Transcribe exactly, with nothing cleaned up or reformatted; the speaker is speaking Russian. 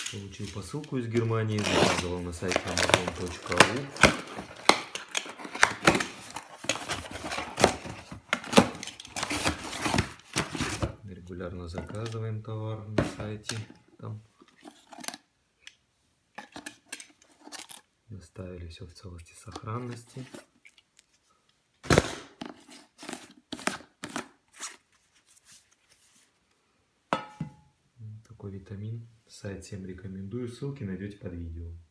Получил посылку из Германии, заказывал на сайте амазон точка ру. Регулярно заказываем товар на сайте. Там доставили все в целости и сохранности. Такой витамин. Сайт всем рекомендую. Ссылки найдете под видео.